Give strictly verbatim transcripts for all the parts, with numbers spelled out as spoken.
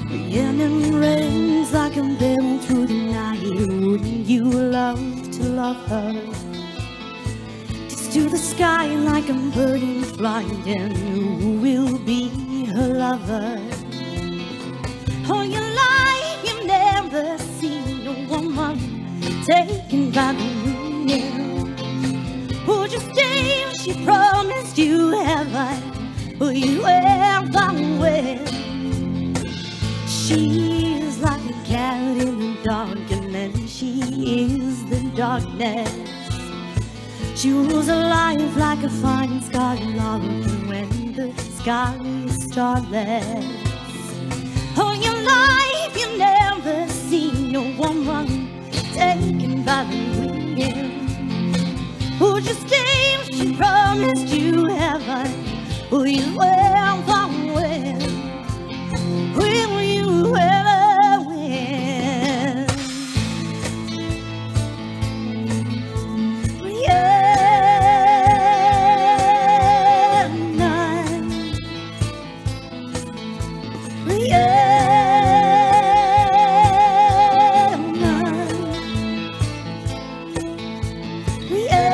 Rhiannon rains like a bell through the night. Wouldn't you love to love her? Just to the sky like a bird in flight. And who will be her lover? All your life you've never seen a woman taken by the wind. Would you stay if she promised you heaven? Will you ever win? She is like a cat in the dark, and then she is the darkness. She rules her life like a fine scarlet love when the sky is starless. All your life you've never seen a woman taken by the wind. Would you stay if she promised you heaven? Will you ever win? Will you ever win? Rhiannon, Rhiannon,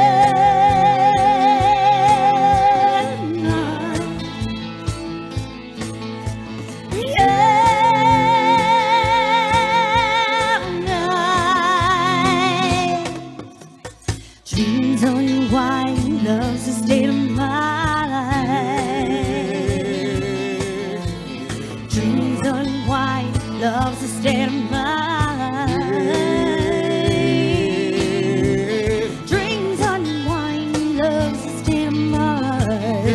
dreams on wine, love's the state of mind. Dreams on wine, love's the state of mind. Dreams on wine, love's the state of mind.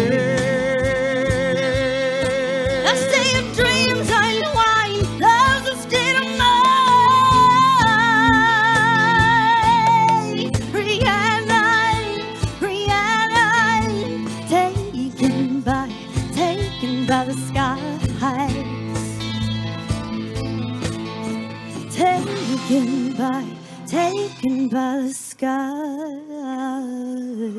I say dreams on wine, love's the state of mind. Rhiannon, Rhiannon, taken by, taken by the skies. Taken by, taken by the skies.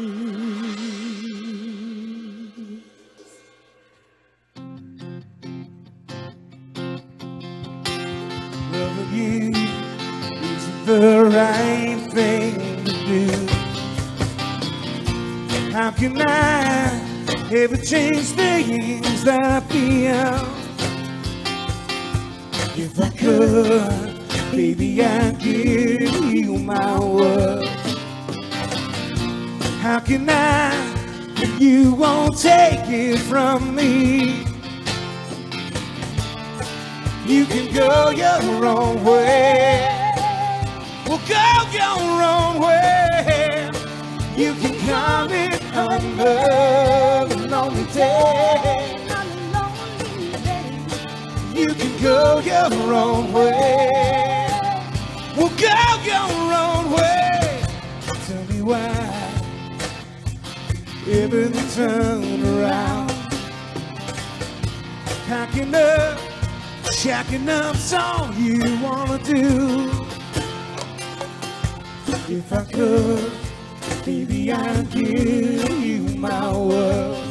Loving you isn't the right thing to do. How can I ever change things that I feel? If I could, baby, I'd give you my word. How can I if you won't take it from me? You can go your own way. Well, go your own way. You can call it another lonely day. You can go your own way. Well, go your own way. Tell me why everything turned around. Packing up, shacking up's all you wanna do. If I could, baby, I'd give you my world.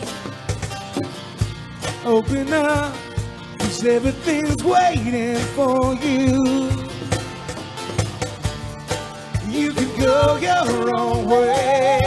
Open up, 'cause everything's waiting for you. You can go your own way.